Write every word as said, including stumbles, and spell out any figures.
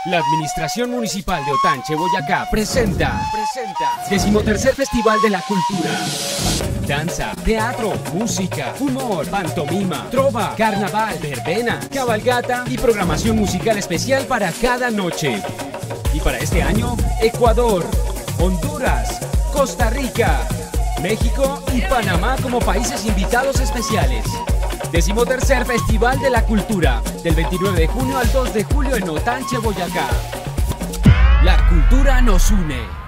La Administración Municipal de Otanche, Boyacá, presenta, presenta, decimotercer Festival de la Cultura. Danza, teatro, música, humor, pantomima, trova, carnaval, verbena, cabalgata y programación musical especial para cada noche. Y para este año, Ecuador, Honduras, Costa Rica, México y Panamá como países invitados especiales. Decimotercer Festival de la Cultura, del veintinueve de junio al dos de julio en Otanche, Boyacá. La cultura nos une.